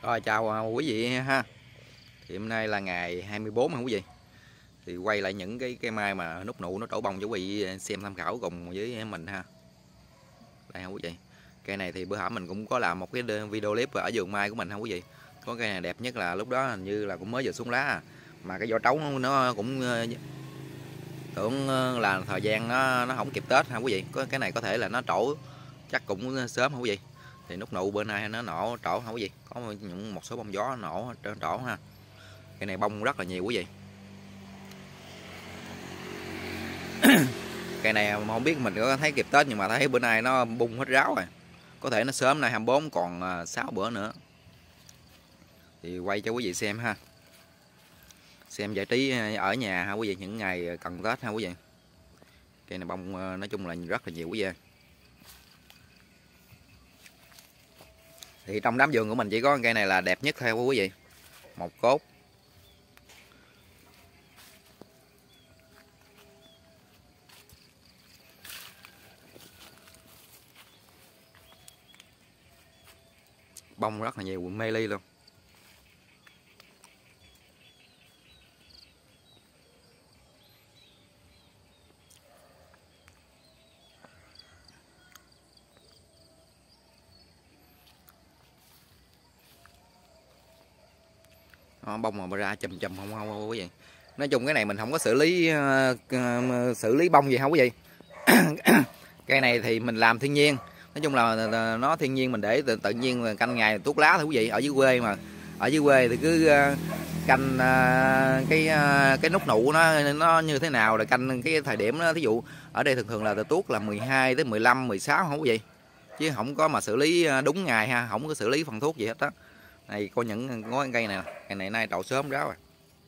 Rồi chào quý vị ha. Thì hôm nay là ngày 24 ha quý vị. Thì quay lại những cái cây mai mà nút nụ nó trổ bông cho quý vị xem tham khảo cùng với mình ha. Đây ha quý vị. Cây này thì bữa hổm mình cũng có làm một cái video clip ở vườn mai của mình ha quý vị. Có cây này đẹp nhất là lúc đó hình như là cũng mới vừa xuống lá mà cái vỏ trấu nó cũng tưởng là thời gian nó không kịp Tết ha quý vị. Có cái này có thể là nó trổ chắc cũng sớm ha quý vị. Thì nút nụ bữa nay nó nổ trổ ha quý vị, có một số bông gió nổ trên trổ ha. Cái này bông rất là nhiều quý vị. Cây này không biết mình có thấy kịp Tết nhưng mà thấy bữa nay nó bung hết ráo rồi, có thể nó sớm nay 24 còn 6 bữa nữa. Thì quay cho quý vị xem ha, xem giải trí ở nhà ha quý vị, những ngày cần Tết ha quý vị. Cây này bông nói chung là rất là nhiều quý vị. Thì trong đám vườn của mình chỉ có cây này là đẹp nhất theo quý vị, một cốt. Bông rất là nhiều, mê ly luôn. Đó, bông mà ra chùm chùm không quý vị. Nói chung cái này mình không có xử lý bông gì không quý vị. Cây này thì mình làm thiên nhiên, nói chung là nó thiên nhiên, mình để tự nhiên là canh ngày tuốt lá thôi quý vị. Ở dưới quê mà, ở dưới quê thì cứ canh cái nút nụ nó như thế nào là canh cái thời điểm đó. Thí dụ ở đây thường thường là tuốt là 12 tới 15 16 không quý vị, chứ không có mà xử lý đúng ngày ha, không có xử lý phân thuốc gì hết đó. Này có những ngói cây này, cây này nay trậu sớm ráo rồi.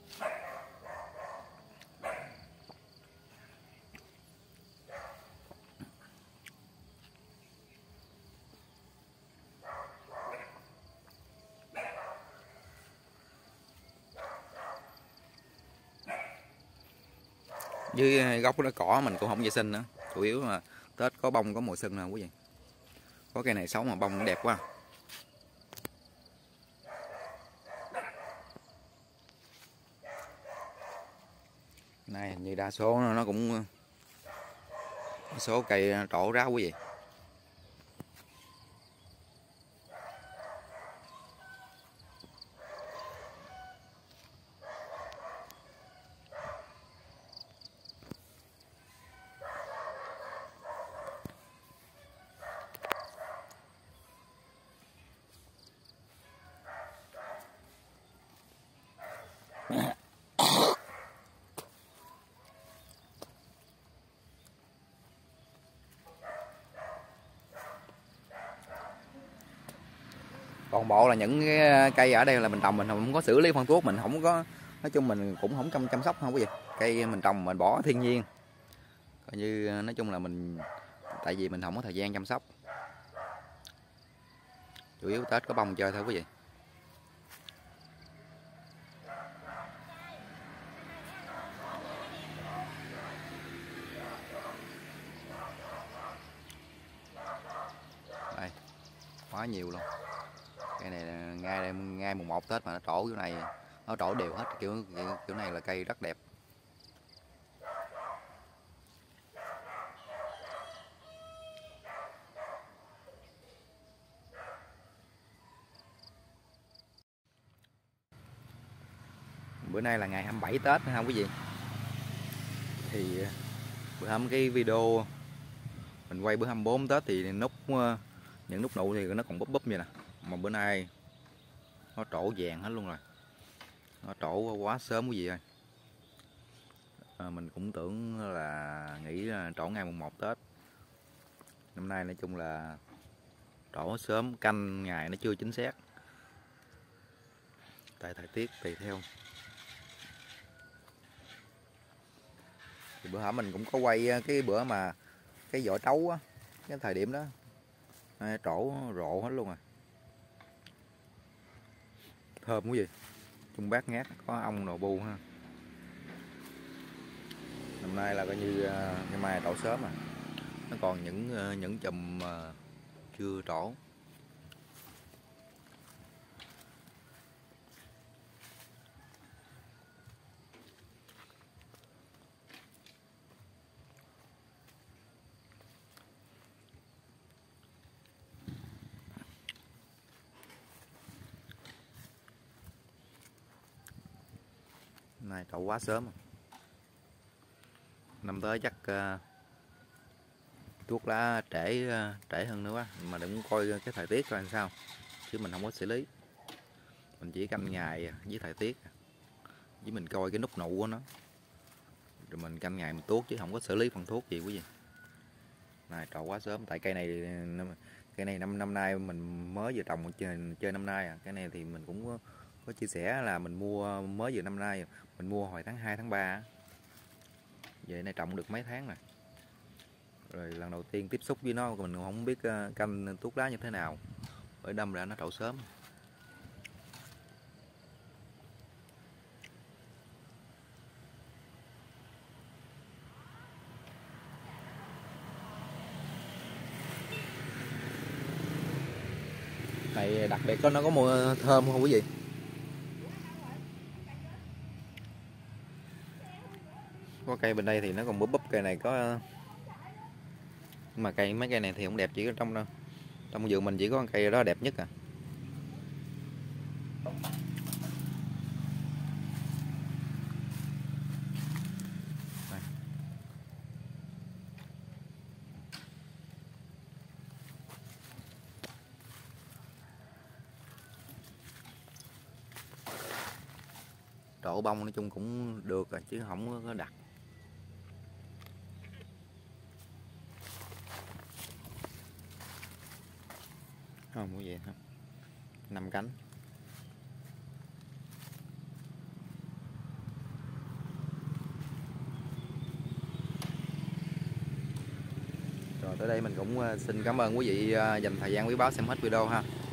Dưới gốc nó cỏ mình cũng không vệ sinh nữa, chủ yếu là Tết có bông có mùa xuân nè quý vị. Có cây này sống mà bông đẹp quá. Này hình như đa số nó cũng số cây trổ ráo quý vị. Toàn bộ là những cái cây ở đây là mình trồng, mình không có xử lý phân thuốc, mình không có, nói chung mình cũng không chăm sóc không có gì. Cây mình trồng mình bỏ thiên nhiên, coi như nói chung là mình, tại vì mình không có thời gian chăm sóc, chủ yếu Tết có bông chơi thôi quý vị. Đây quá nhiều luôn. Cây này ngay mùng 1 Tết mà nó trổ kiểu này, nó trổ đều hết, kiểu này là cây rất đẹp. Bữa nay là ngày 27 Tết ha quý vị. Thì bữa hôm cái video mình quay bữa 24 Tết thì những nút nụ thì nó còn búp búp vậy nè, mà bữa nay nó trổ vàng hết luôn rồi, nó trổ quá sớm quý vị ơi. Mình cũng tưởng là nghĩ là trổ ngày mùng 1 Tết, năm nay nói chung là trổ sớm, canh ngày nó chưa chính xác, tại thời tiết tùy theo. Thì bữa hổm mình cũng có quay cái bữa mà cái vỏ trấu á, cái thời điểm đó trổ rộ hết luôn rồi, thơm quý vị, chung bát ngát, có ong nồi bu ha. Năm nay là coi như ngày mai trổ sớm à, nó còn những chùm chưa trổ. Này trổ quá sớm. Năm tới chắc tuốt lá trễ hơn nữa quá, mà đừng coi cái thời tiết coi làm sao, chứ mình không có xử lý, mình chỉ canh ngày với thời tiết, với mình coi cái nút nụ của nó, rồi mình canh ngày mình tuốt chứ không có xử lý phân thuốc gì quý vị. Này trổ quá sớm, tại cây này năm nay mình mới vừa trồng chơi năm nay à. Cái này thì mình cũng có chia sẻ là mình mua mới vừa năm nay, mình mua hồi tháng 2 tháng 3 vậy này trồng được mấy tháng rồi. Rồi lần đầu tiên tiếp xúc với nó mình không biết canh tuốt lá như thế nào, bởi đâm ra nó trổ sớm. Này đặc biệt nó có mùi thơm không quý vị? Có cây bên đây thì nó còn búp búp, cây này có, mà mấy cây này thì không đẹp, chỉ có trong vườn mình chỉ có con cây đó đẹp nhất à. Đây. Trổ bông nói chung cũng được rồi, chứ không có đặc. Không có gì không, 5 cánh. Rồi tới đây mình cũng xin cảm ơn quý vị dành thời gian quý báu xem hết video ha.